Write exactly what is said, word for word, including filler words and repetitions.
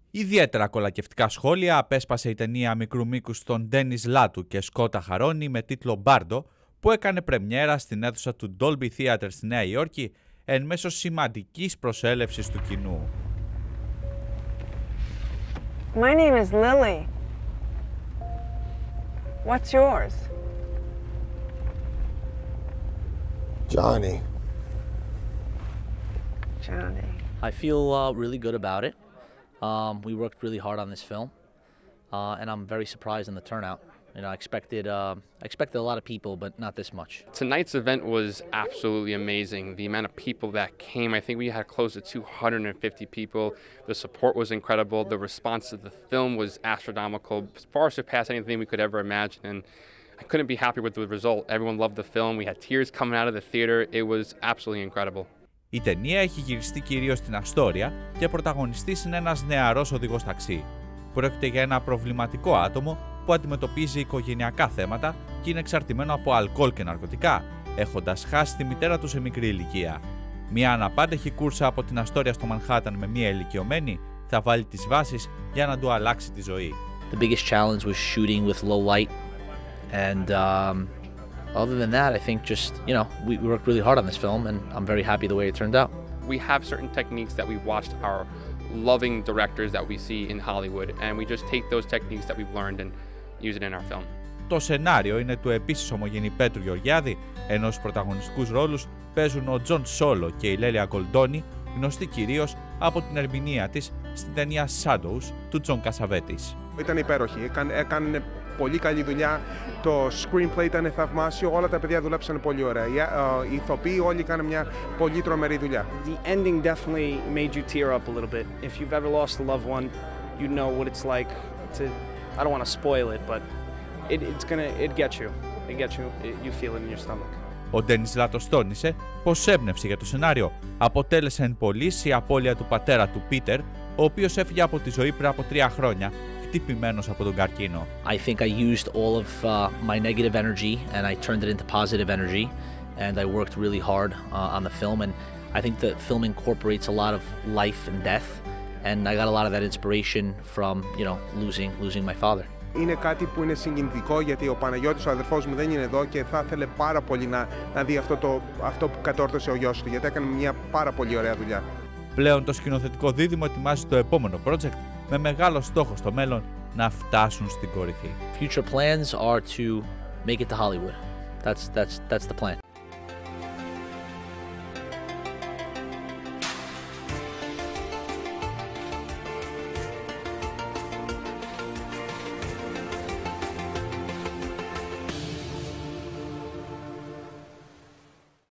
Ιδιαίτερα κολακευτικά σχόλια απέσπασε η ταινία μικρού μήκους των Ντένις Λάτου και Σκότα Χαρόνι με τίτλο Μπάρντο, που έκανε πρεμιέρα στην αίθουσα του Dolby Theatre στη Νέα Υόρκη εν μέσω σημαντικής προσέλευσης του κοινού. My name is Lily. What's yours? Johnny. Johnny. I feel uh, really good about it. Um, we worked really hard on this film, uh, and I'm very surprised in the turnout. You know, I expected, uh, I expected a lot of people, but not this much. Tonight's event was absolutely amazing. The amount of people that came, I think we had close to two hundred fifty people. The support was incredible. The response to the film was astronomical, far surpassed anything we could ever imagine. And I couldn't be happier with the result. Everyone loved the film. We had tears coming out of the theater. It was absolutely incredible. Η ταινία έχει γυριστεί κυρίως στην Αστόρια και πρωταγωνιστής είναι ένας νεαρός οδηγός ταξί. Πρόκειται για ένα προβληματικό άτομο που αντιμετωπίζει οικογενειακά θέματα και είναι εξαρτημένο από αλκοόλ και ναρκωτικά, έχοντας χάσει τη μητέρα του σε μικρή ηλικία. Μια αναπάντεχη κούρσα από την Αστόρια στο Μανχάταν με μια ηλικιωμένη θα βάλει τις βάσεις για να του αλλάξει τη ζωή. The biggest challenge was shooting with low light, and um, other than that, I think just, you know, we, we worked really hard on this film, and I'm very happy the way it turned out. We have certain techniques that we've watched our loving directors that we see in Hollywood, and we just take those techniques that we've learned and use it in our film. Το σενάριο είναι του επίσης ομογενή Πέτρου Γεωργιάδη, ενώ στους πρωταγωνιστικούς ρόλους παίζουν ο Τζον Σόλο και η Λέλια Γκολντόνι, γνωστή κυρίως από την ερμηνεία της στην ταινία Shadows του Τζον Κασαβέτης. Ήταν υπέροχη, έκανε, έκανε πολύ καλή δουλειά, το screenplay ήταν θαυμάσιο, όλα τα παιδιά δουλέψαν πολύ ωραία. Οι ηθοποιοί όλοι κάνουν μια πολύ τρομερή δουλειά. The ending definitely made you tear up a little bit. If you've ever lost a loved one, you know what it's like to, I don't want to spoil it, but it, it's gonna, it gets you. It gets you, it, you feel it in your stomach. Ο Ντένις Λάτος τόνισε πως έμπνευση για το σενάριο αποτέλεσε εν πολλοίς η απώλεια του πατέρα του Πίτερ, ο οποίος έφυγε από τη ζωή πριν από τρία χρόνια, χτυπημένος από τον καρκίνο. I think I used all of uh, my negative energy and I turned it into positive energy, and I worked really hard uh, on the film, and I think the film incorporates a lot of life and death, and I got a lot of that inspiration from, you know, losing losing my father. Είναι κάτι που είναι συγκινητικό, γιατί ο Παναγιώτης, ο αδερφός μου, δεν είναι εδώ και θα ήθελε πάρα πολύ να, να δει αυτό, το, αυτό που κατόρθωσε ο γιος του, γιατί έκανε μια πάρα πολύ ωραία δουλειά. Πλέον το σκηνοθετικό δίδυμο ετοιμάζει το επόμενο project με μεγάλο στόχο στο μέλλον να φτάσουν στην κορυφή. Future plans are to make it to Hollywood. That's, that's, that's the plan.